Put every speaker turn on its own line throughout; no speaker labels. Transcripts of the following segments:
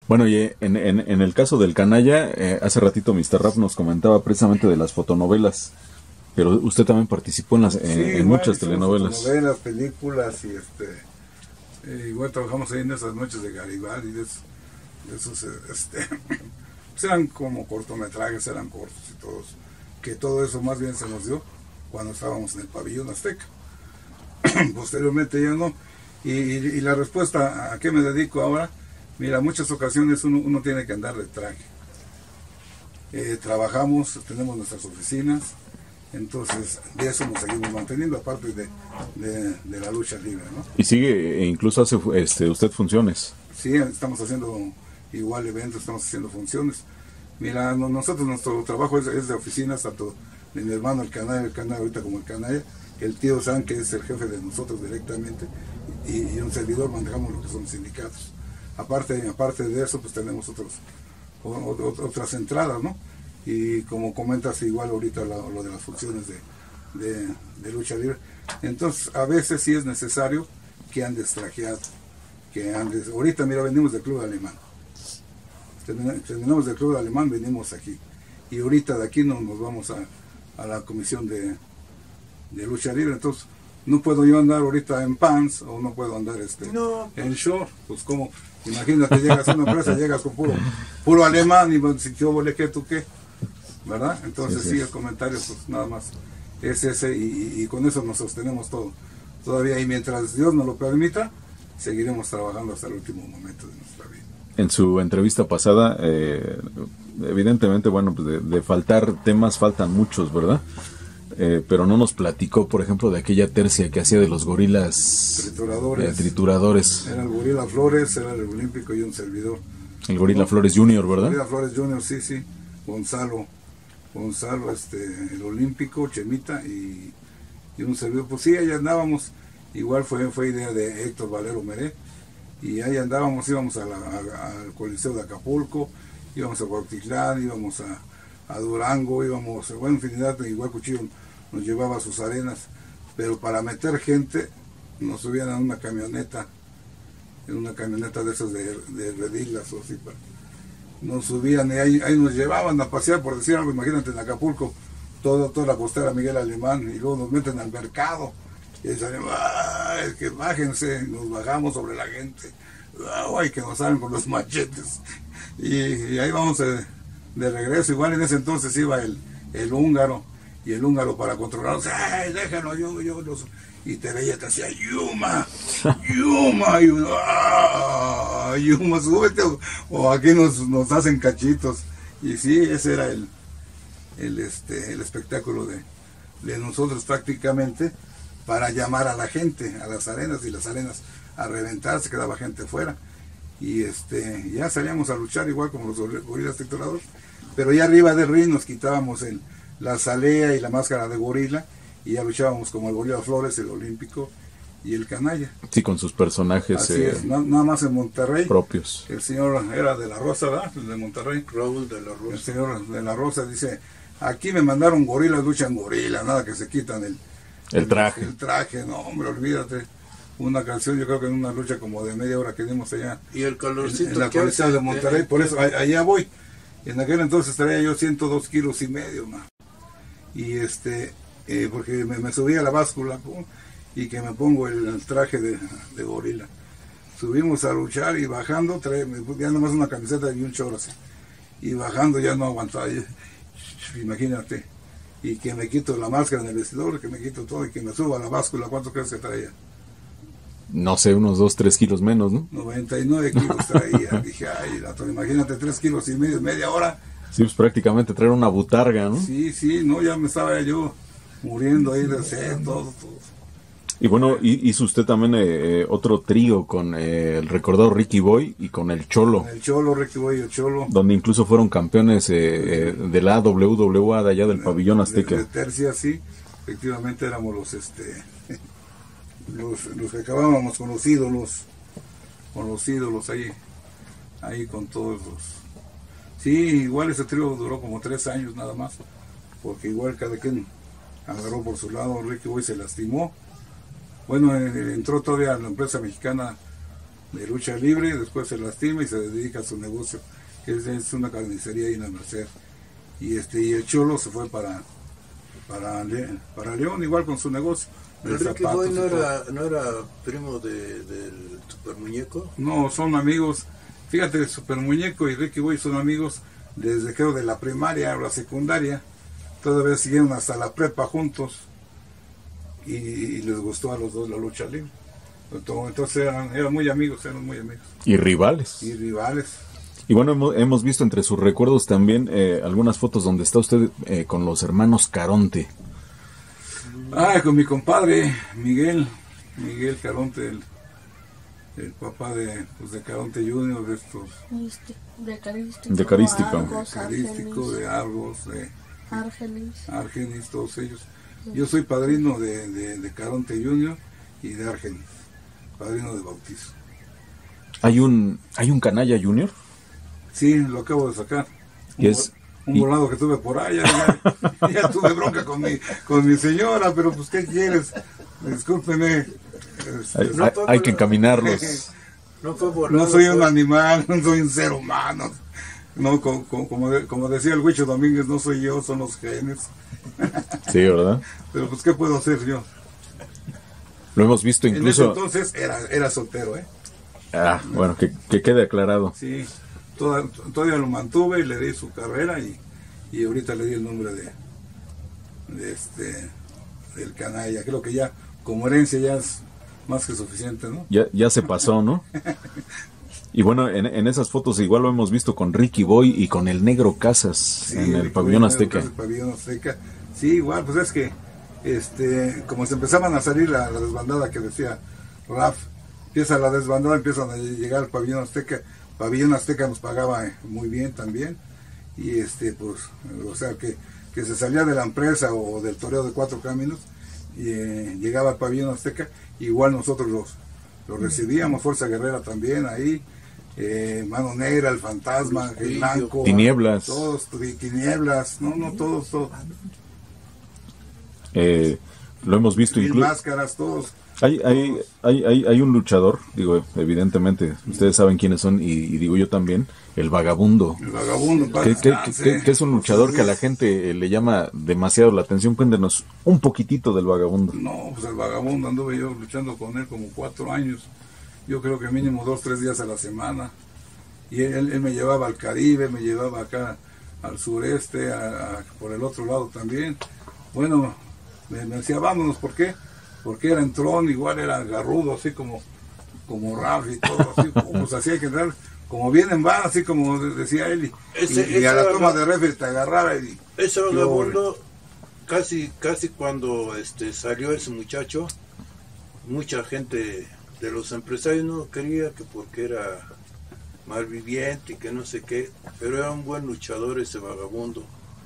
Bueno, y en el caso del Canalla, hace ratito Mr. Rap nos comentaba precisamente de las fotonovelas, pero usted también participó
Sí,
en
igual
muchas
hicimos
telenovelas.
fotonovelas, películas y igual trabajamos ahí en esas noches de Garibaldi, de esos, pues eran como cortometrajes, eran cortos y todos, que todo eso más bien se nos dio cuando estábamos en el pabellón Azteca. Posteriormente ya no. Y la respuesta a qué me dedico ahora, mira, muchas ocasiones uno tiene que andar de traje. Trabajamos, tenemos nuestras oficinas, entonces de eso nos seguimos manteniendo, aparte de la lucha libre, ¿no?
Y sigue, e incluso hace usted funciones.
Sí, estamos haciendo igual eventos, estamos haciendo funciones. Mira, nosotros nuestro trabajo es de oficinas, tanto de mi hermano el canal ahorita como el canalla, el tío San, que es el jefe de nosotros directamente, y un servidor manejamos lo que son sindicatos. Aparte de eso, pues tenemos otras entradas, ¿no? Y como comentas igual ahorita lo de las funciones de lucha libre. Entonces, a veces sí es necesario que andes trajeado, que andes... Ahorita, mira, venimos del club alemán. Terminamos del club alemán, venimos aquí. Y ahorita de aquí nos vamos a la comisión de lucha libre. Entonces, no puedo yo andar ahorita en pants o no puedo andar en short. Pues como, imagínate, llegas a una empresa, llegas con puro alemán y si yo volé qué, tú qué, ¿verdad? Entonces sí, el comentario pues nada más es ese y con eso nos sostenemos todo. Todavía y mientras Dios nos lo permita, seguiremos trabajando hasta el último momento de nuestra vida.
En su entrevista pasada, evidentemente, bueno, pues de faltar temas, faltan muchos, ¿verdad? Pero no nos platicó, por ejemplo, de aquella tercia que hacía de los gorilas trituradores.
Era el Gorila Flores, era el Olímpico y un servidor.
El Gorila Flores Junior, ¿verdad?
Gorila Flores Junior, sí. Gonzalo, el Olímpico, Chemita y un servidor. Pues sí, ahí andábamos. Igual fue idea de Héctor Valero Meré. Y ahí andábamos, íbamos al Coliseo de Acapulco, íbamos a Cuautitlán, íbamos a Durango, íbamos, bueno, infinidad, igual Cuchillo nos llevaba a sus arenas, pero para meter gente nos subían a una camioneta, en una camioneta de esas de redilas o así, nos subían y ahí nos llevaban a pasear, por decir algo, imagínate en Acapulco, toda la costera Miguel Alemán, y luego nos meten al mercado, y salimos, es que bájense, nos bajamos sobre la gente, ay, que nos salen con los machetes, y ahí vamos de regreso. Igual en ese entonces iba el húngaro, y el húngaro para controlarlos, ¡ay, déjalo, yo los... Y te veía, te hacía Yuma, y uno, Yuma, súbete, o aquí nos hacen cachitos. Y sí, ese era el espectáculo de nosotros prácticamente, para llamar a la gente, a las arenas, y las arenas a reventar, se quedaba gente fuera. Y ya salíamos a luchar igual como los gorilas trituradores, pero ya arriba del ring nos quitábamos la zalea y la máscara de gorila, y ya luchábamos como el Gorila Flores, el Olímpico y el Canalla.
Sí, con sus personajes
así es, nada más en Monterrey
propios.
El señor era de la Rosa, ¿verdad? El de Monterrey,
Raúl de la Rosa.
El señor de la Rosa dice, aquí me mandaron gorilas, luchan gorila, nada que se quitan
el traje.
El traje, no hombre, olvídate. Una canción, yo creo que en una lucha como de media hora que dimos allá.
Y el calorcito
en la Coliseo de Monterrey, por eso allá voy. En aquel entonces traía yo 102 kilos y medio, man. Y porque me subí a la báscula y que me pongo el traje de gorila. Subimos a luchar y bajando, ya nomás una camiseta y un short así. Y bajando ya no aguantaba, imagínate. Y que me quito la máscara en el vestidor, que me quito todo y que me suba a la báscula. ¿Cuánto crees que traía?
No sé, unos 2-3 kilos menos, ¿no?
99 kilos traía. Dije, ay, imagínate, 3 kilos y medio, media hora.
Sí, pues prácticamente traer una botarga, ¿no?
Sí, no, ya me estaba yo muriendo ahí de sed, todo.
Y bueno, hizo usted también otro trío con el recordado Ricky Boy y con el Cholo.
El Cholo, Ricky Boy y el Cholo.
Donde incluso fueron campeones de la WWA de allá del pabellón Azteca.
De tercia, sí. Efectivamente éramos los que acabábamos con los ídolos ahí con todos los... Sí, igual ese trío duró como 3 años nada más, porque igual cada quien agarró por su lado. Ricky Boy se lastimó. Bueno, entró todavía a la empresa mexicana de lucha libre, después se lastima y se dedica a su negocio, que es una carnicería ahí en la Merced. Y el Cholo se fue para León, igual con su negocio.
¿El Ricky Boy no era primo del Super Muñeco?
No, son amigos. Fíjate, el Super Muñeco y Ricky Boy son amigos desde creo de la primaria o la secundaria. Todavía siguieron hasta la prepa juntos. Y les gustó a los dos la lucha libre. Entonces eran muy amigos,
Y rivales. Y bueno, hemos visto entre sus recuerdos también algunas fotos donde está usted con los hermanos Caronte.
Con mi compadre Miguel Caronte, el papá de Caronte Junior, de estos...
De Carístico.
De Argos, de
Argenis,
todos ellos. Yo soy padrino de Caronte Junior y de Argenis, padrino de bautizo.
¿Hay un Canalla Junior?
Sí, lo acabo de sacar. Un volado que tuve por allá, ya tuve bronca con mi señora, pero pues ¿qué quieres? Discúlpeme.
Hay que encaminarlos.
No soy un animal, no soy un ser humano. No, como decía el Huicho Domínguez, no soy yo, son los genes.
Sí, ¿verdad?
Pero pues ¿qué puedo hacer yo?
Lo hemos visto incluso...
En ese entonces era soltero, ¿eh?
Bueno, que quede aclarado.
Sí. Todavía lo mantuve y le di su carrera y ahorita le di el nombre del Canalla. Creo que ya como herencia ya es más que suficiente, ¿no?
Ya se pasó, ¿no? Y bueno, en esas fotos igual lo hemos visto con Ricky Boy y con el Negro Casas, sí, en el Pabellón Azteca.
Sí, igual, pues es que como se empezaban a salir la desbandada que decía Raf, empieza la desbandada, empiezan a llegar al Pabellón Azteca. Pabellón Azteca nos pagaba muy bien también, y pues, o sea que se salía de la empresa o del toreo de Cuatro Caminos y llegaba al Pabellón Azteca, igual nosotros los recibíamos, Fuerza Guerrera también ahí, Mano Negra, El Fantasma, Ángel Blanco,
Tinieblas,
todos, Tinieblas, todos.
Lo hemos visto
incluso máscaras, todos.
Hay un luchador, digo, evidentemente, ustedes saben quiénes son, y digo yo también, el Vagabundo.
El Vagabundo,
que es un luchador que a la gente le llama demasiado la atención. Cuéntenos un poquitito del Vagabundo.
No, pues el Vagabundo anduve yo luchando con él como 4 años. Yo creo que mínimo 2-3 días a la semana. Y él me llevaba al Caribe, me llevaba acá al sureste, por el otro lado también. Bueno, me decía, vámonos, ¿por qué? Porque era entrón, igual era garrudo, así como Raf y todo, así, pues así hay que entrar, como vienen van, así como decía él, y a la toma de referee te agarraba y...
Ese Vagabundo, casi cuando salió ese muchacho, mucha gente de los empresarios no quería, que porque era malviviente y que no sé qué, pero era un buen luchador ese Vagabundo.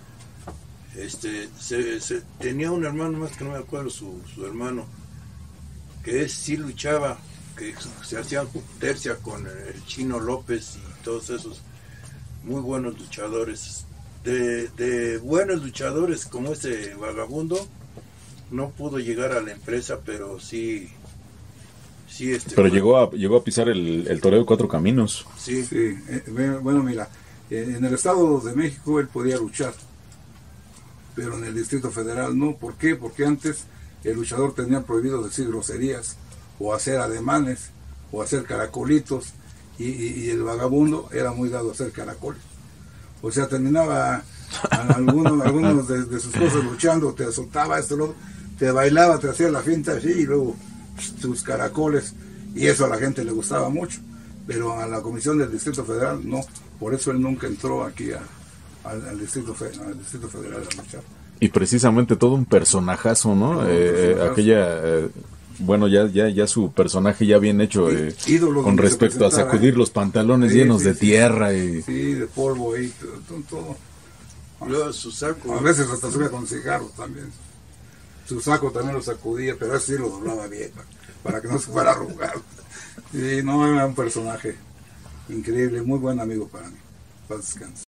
Tenía un hermano más que no me acuerdo su hermano, que sí luchaba, que se hacían tercia con el Chino López y todos esos muy buenos luchadores. De buenos luchadores como ese Vagabundo no pudo llegar a la empresa, pero sí
pero llegó a pisar el toreo de Cuatro Caminos.
Sí. Bueno, mira, en el Estado de México él podía luchar, pero en el Distrito Federal no. ¿Por qué? Porque antes el luchador tenía prohibido decir groserías, o hacer ademanes, o hacer caracolitos, y el Vagabundo era muy dado a hacer caracoles. O sea, terminaba algunos de sus cosas luchando, te soltaba esto, te bailaba, te hacía la finta así, y luego sus caracoles, y eso a la gente le gustaba mucho, pero a la Comisión del Distrito Federal no. Por eso él nunca entró aquí al Distrito Federal a luchar.
Y precisamente todo un personajazo, ¿no? Bueno, ya su personaje ya bien hecho, con respecto a sacudir los pantalones llenos de tierra y...
Sí, de polvo y todo.
Luego su saco.
A veces hasta subía con cigarros también. Su saco también lo sacudía, pero así lo doblaba bien, para que no se fuera a arrugar. Y no, era un personaje increíble, muy buen amigo para mí. Paz descanse.